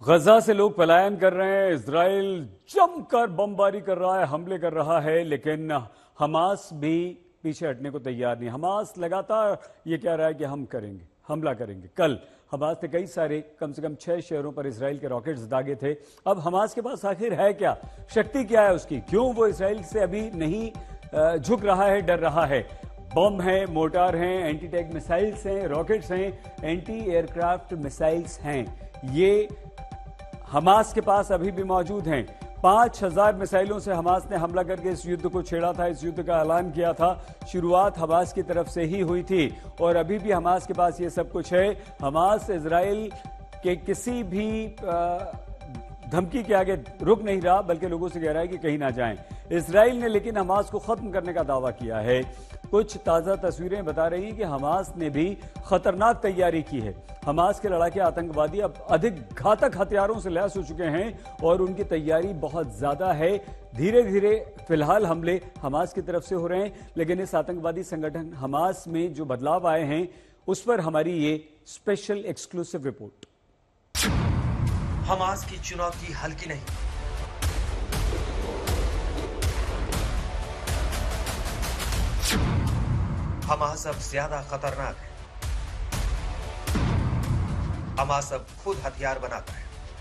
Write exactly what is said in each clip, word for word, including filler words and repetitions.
गजा से लोग पलायन कर रहे हैं। इजराइल जमकर बमबारी कर रहा है, हमले कर रहा है, लेकिन हमास भी पीछे हटने को तैयार नहीं। हमास लगातार ये कह रहा है कि हम करेंगे, हमला करेंगे। कल हमास ने कई सारे, कम से कम छह शहरों पर इजराइल के रॉकेट्स दागे थे। अब हमास के पास आखिर है क्या, शक्ति क्या है उसकी, क्यों वो इजराइल से अभी नहीं झुक रहा है, डर रहा है? बम है, मोर्टार हैं, एंटी टैंक मिसाइल्स हैं, रॉकेट्स हैं, एंटी एयरक्राफ्ट मिसाइल्स हैं। ये हमास के पास अभी भी मौजूद हैं। पांच हजार मिसाइलों से हमास ने हमला करके इस युद्ध को छेड़ा था, इस युद्ध का ऐलान किया था। शुरुआत हमास की तरफ से ही हुई थी और अभी भी हमास के पास ये सब कुछ है। हमास इजराइल के किसी भी धमकी के आगे रुक नहीं रहा, बल्कि लोगों से कह रहा है कि कहीं ना जाएं। इजराइल ने लेकिन हमास को खत्म करने का दावा किया है। कुछ ताजा तस्वीरें बता रही हैं कि हमास ने भी खतरनाक तैयारी की है। हमास के लड़ाके आतंकवादी अब अधिक घातक हथियारों से लैस हो चुके हैं और उनकी तैयारी बहुत ज्यादा है। धीरे धीरे फिलहाल हमले हमास की तरफ से हो रहे हैं, लेकिन इस आतंकवादी संगठन हमास में जो बदलाव आए हैं उस पर हमारी ये स्पेशल एक्सक्लूसिव रिपोर्ट। हमास की चुनौती हल्की नहीं। हमास अब ज्यादा खतरनाक है। हमास अब खुद हथियार बनाता है।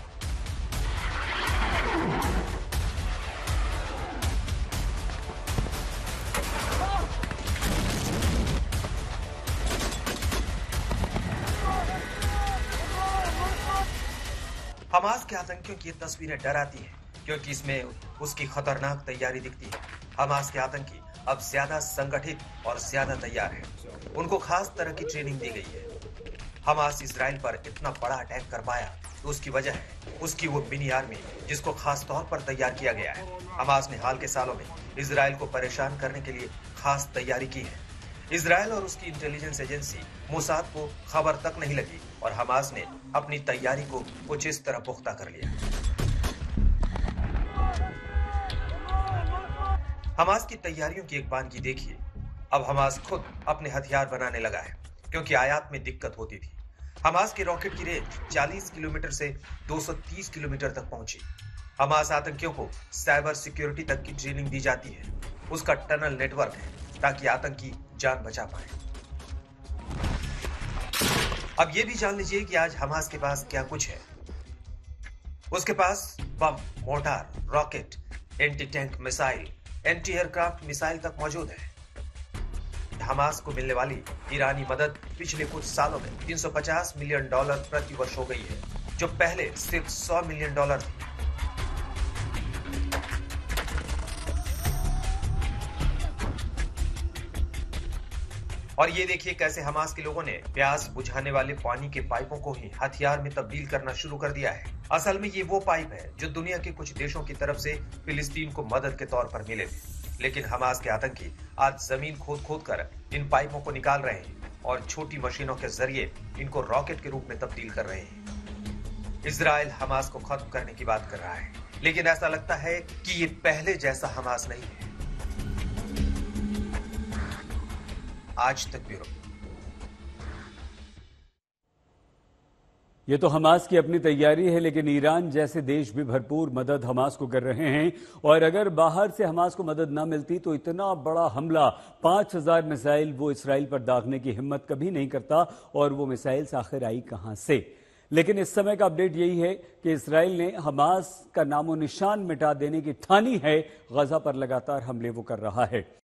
हमास के आतंकियों की ये तस्वीरें डराती हैं, क्योंकि इसमें उसकी खतरनाक तैयारी दिखती है। हमास के आतंकी अब ज्यादा संगठित और ज्यादा तैयार हैं। उनको खास तरह की ट्रेनिंग दी गई है। हमास इजराइल पर इतना बड़ा अटैक कर पाया तो उसकी वजह है उसकी वो मिनी आर्मी, जिसको खास तौर पर तैयार किया गया है। हमास ने हाल के सालों में इजराइल को परेशान करने के लिए खास तैयारी की है। इजराइल और उसकी इंटेलिजेंस एजेंसी मोसाद को खबर तक नहीं लगी और हमास ने अपनी तैयारी को कुछ इस तरह पुख्ता कर लिया। हमास की तैयारियों की एक बानगी देखिए। अब हमास खुद अपने हथियार बनाने लगा है, क्योंकि आयात में दिक्कत होती थी। हमास के रॉकेट की रेंज चालीस किलोमीटर से दो सौ तीस किलोमीटर तक पहुंची। हमास आतंकियों को साइबर सिक्योरिटी तक की ट्रेनिंग दी जाती है। उसका टनल नेटवर्क है ताकि आतंकी जान बचा पाए। अब यह भी जान लीजिए कि आज हमास के पास क्या कुछ है। उसके पास bomb, mortar, rocket, anti tank missile, anti aircraft missile तक मौजूद है। हमास को मिलने वाली ईरानी मदद पिछले कुछ सालों में तीन सौ पचास मिलियन डॉलर प्रति वर्ष हो गई है, जो पहले सिर्फ सौ मिलियन डॉलर थी। और ये देखिए कैसे हमास के लोगों ने प्यास बुझाने वाले पानी के पाइपों को ही हथियार में तब्दील करना शुरू कर दिया है। असल में ये वो पाइप है जो दुनिया के कुछ देशों की तरफ से फिलिस्तीन को मदद के तौर पर मिले थे, लेकिन हमास के आतंकी आज जमीन खोद खोद कर इन पाइपों को निकाल रहे हैं और छोटी मशीनों के जरिए इनको रॉकेट के रूप में तब्दील कर रहे हैं। इजराइल हमास को खत्म करने की बात कर रहा है, लेकिन ऐसा लगता है कि ये पहले जैसा हमास नहीं है। आज तक ब्यूरो। ये तो हमास की अपनी तैयारी है, लेकिन ईरान जैसे देश भी भरपूर मदद हमास को कर रहे हैं। और अगर बाहर से हमास को मदद ना मिलती तो इतना बड़ा हमला, पांच हजार मिसाइल वो इसराइल पर दागने की हिम्मत कभी नहीं करता। और वो मिसाइल आखिर आई कहां से? लेकिन इस समय का अपडेट यही है कि इसराइल ने हमास का नामो निशान मिटा देने की ठानी है। गजा पर लगातार हमले वो कर रहा है।